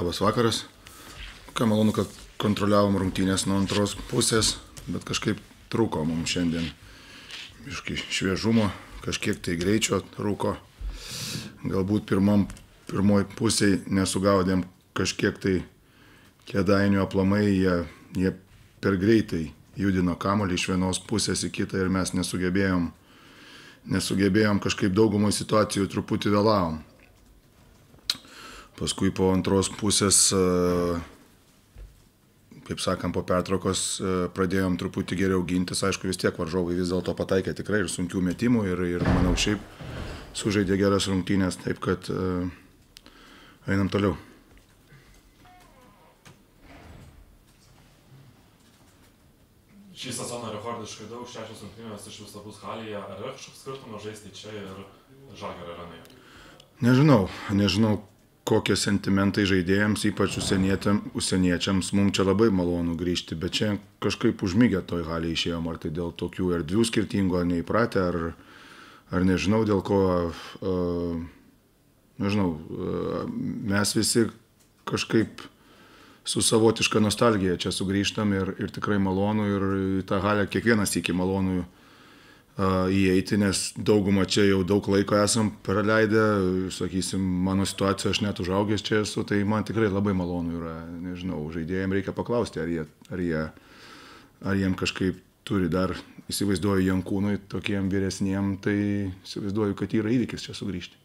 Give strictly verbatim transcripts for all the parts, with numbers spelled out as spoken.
Labas vakaras. Ką malonu, kad kontroliavom rungtynės nuo antros pusės, bet kažkaip trūko mums šiandien biškį šviežumo, kažkiek tai greičio trūko. Galbūt pirmam, pirmoj pusėj nesugaudėm kažkiek tai Kėdainių aplamai, jie, jie per greitai judino kamuolį iš vienos pusės į kitą ir mes nesugebėjom, nesugebėjom kažkaip daugumai situacijų truputį vėlavom. Paskui po antros pusės, kaip sakant, po pertraukos pradėjom truputį geriau gintis. Aišku, vis tiek varžovai vis dėlto pataikė tikrai ir sunkių metimų ir, ir manau šiaip sužaidė geras rungtynės, taip kad uh, einam toliau. Šį sezoną rekordiškai daug, šešios rungtynės iš viso bus halėje. Ar yra kažkoks skirtumas žaisti čia ir Žalgirio arenoje? Nežinau, nežinau. Kokie sentimentai žaidėjams, ypač užsieniečiams, mums čia labai malonu grįžti, bet čia kažkaip užmygę toj halėje išėjom, ar tai dėl tokių erdvių skirtingų, ar neįpratę, ar, ar nežinau dėl ko, uh, nežinau, uh, mes visi kažkaip su savotiška nostalgija čia sugrįžtam ir, ir tikrai malonu ir į tą halę kiekvienas iki malonu Uh, įeiti, nes daugumą čia jau daug laiko esam praleidę, sakysim, mano situacija, aš net užaugęs čia esu, tai man tikrai labai malonu yra, nežinau, žaidėjams reikia paklausti, ar jie, ar jie, ar jiem kažkaip turi dar, įsivaizduoju, Jankūnui, tokiem vyresniem, tai įsivaizduoju, kad yra įvykis čia sugrįžti.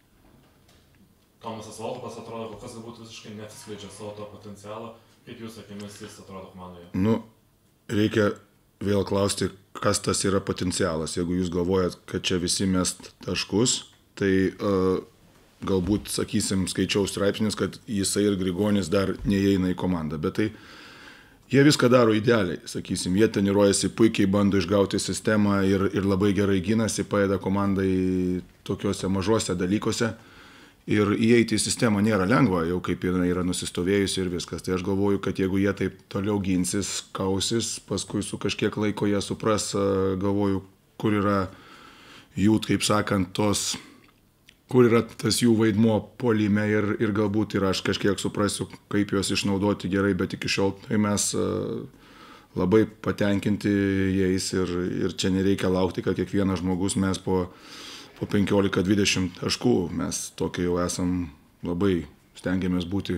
Tomasas Voltupas atrodo, kol kas galbūt visiškai neatsiskleidžia savo to potencialą, kaip jūs akimis jis atrodo komandoje? Nu, reikia vėl klausti, kas tas yra potencialas. Jeigu jūs galvojat, kad čia visi mest taškus, tai uh, galbūt, sakysim, skaičiau straipsnis, kad jisai ir Grigonis dar neįeina į komandą. Bet tai jie viską daro idealiai, sakysim, jie treniruojasi puikiai, bando išgauti sistemą ir, ir labai gerai ginasi, padeda komandai tokiuose mažuose dalykuose. Ir įeiti į sistemą nėra lengva, jau kaip jinai yra nusistovėjusi ir viskas. Tai aš galvoju, kad jeigu jie taip toliau ginsis, kausis, paskui su kažkiek laiko jie supras, galvoju, kur yra jų, kaip sakant, tos, kur yra tas jų vaidmuo puolime ir, ir galbūt ir aš kažkiek suprasiu, kaip juos išnaudoti gerai, bet iki šiol tai mes labai patenkinti jais ir, ir čia nereikia laukti, kad kiekvienas žmogus mes po po penkiolika dvidešimt taškų, mes tokie jau esam labai stengiamės būti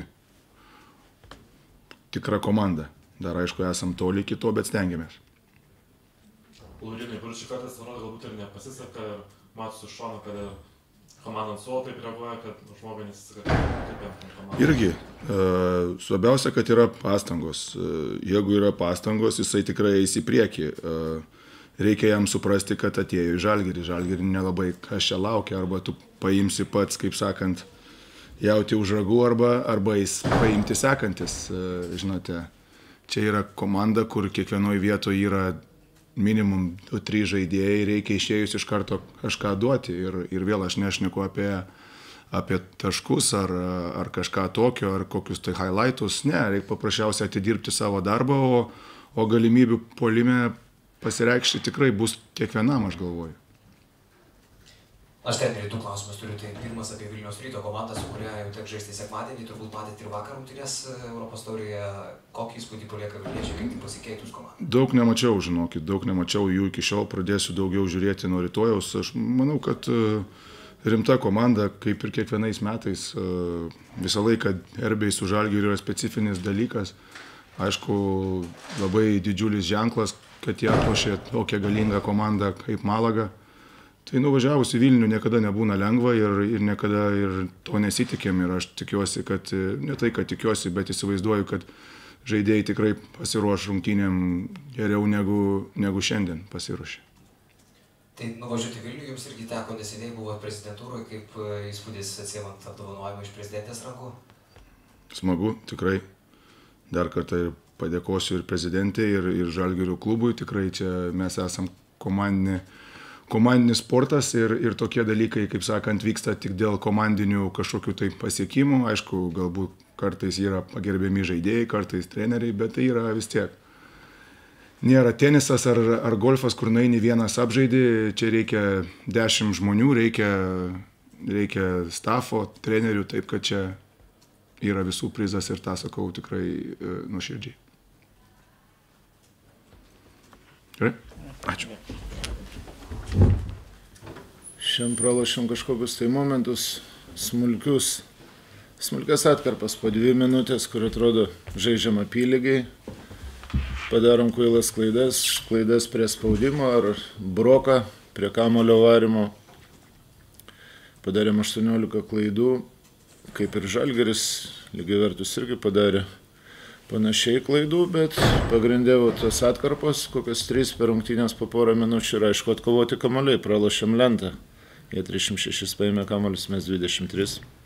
tikra komanda. Dar aišku, esam toli iki to, bet stengiamės. Laurinai, Bručiui kartais atrodo, galbūt ir nepasiseka, matosi iš šono, kad komanda ant suolo taip reaguoja, kad žmogui nesiseka kaip jam komanda. Irgi, uh, svarbiausia, kad yra pastangos. Uh, jeigu yra pastangos, jisai tikrai eis į priekį. Uh, Reikia jam suprasti, kad atėjo į Žalgirį. Žalgirį nelabai kas čia laukia, arba tu paimsi pats, kaip sakant, jauti už ragų, arba, arba jis paimti sekantis. Žinote, čia yra komanda, kur kiekvienoje vietoje yra minimum du trys žaidėjai, reikia išėjus iš karto kažką duoti. Ir, ir vėl aš nešneku apie, apie taškus ar, ar kažką tokio, ar kokius tai highlightus. Ne, reikia paprasčiausiai atidirbti savo darbą, o, o galimybių puolime pasireikšti tikrai bus kiekvienam, aš galvoju. Aš treneriui du klausimus turiu. Tai pirmas apie Vilniaus Ryto komandą, su kuria jau tek žaisti sekmadienį, turbūt matėte ir vakar rungtynes Europos taurėje. Kokį įspūdį palieka vilniečiai, kaip tai pasikeitus komanda? Daug nemačiau, žinokit, daug nemačiau jų iki šiol, pradėsiu daugiau žiūrėti nuo rytojaus. Aš manau, kad rimta komanda, kaip ir kiekvienais metais, visą laiką derbiai su Žalgiriu yra specifinis dalykas. Aišku, labai didžiulis ženklas, kad jie atlošė tokią galingą komandą kaip Malaga. Tai nuvažiavus į Vilnių niekada nebūna lengva ir, ir niekada ir to nesitikėm. Ir aš tikiuosi, kad, ne tai, kad tikiuosi, bet įsivaizduoju, kad žaidėjai tikrai pasiruoš rungtynėm geriau negu, negu šiandien pasiruošė. Tai nuvažiuoti Vilnių jums irgi teko neseniai, buvo prezidentūroje, kaip įspūdis atsiimant apdovanojimą iš prezidentės rankų? Smagu, tikrai. Dar kartą ir padėkosiu ir prezidentė, ir, ir Žalgirio klubui. Tikrai čia mes esam komandinė, komandinis sportas ir, ir tokie dalykai, kaip sakant, vyksta tik dėl komandinių kažkokių tai pasiekimų. Aišku, galbūt kartais yra pagerbiami žaidėjai, kartais treneriai, bet tai yra vis tiek. Nėra tenisas ar, ar golfas, kur naini vienas apžaidį, čia reikia dešimt žmonių, reikia, reikia stafo, trenerių, taip kad čia yra visų prizas ir tą sakau tikrai e, nuoširdžiai. Gerai? Ačiū. Šiandien pralošėm kažkokius tai momentus, smulkius, smulkias atkarpas po dvi minutės, kur atrodo žaidžiam apylygiai. Padarom kvailas klaidas, klaidas prie spaudimo ar broką prie kamulio varimo. Padarėm aštuoniolika klaidų, kaip ir Žalgiris, lygiavertus irgi padarė panašiai klaidų, bet pagrindėvo tos atkarpos, kokios trys per rungtynės po porą minučių ir aišku atkovoti kamuoliai, pralošėm lentą. Jie trisdešimt šešis paėmė kamuolius, mes dvidešimt tris.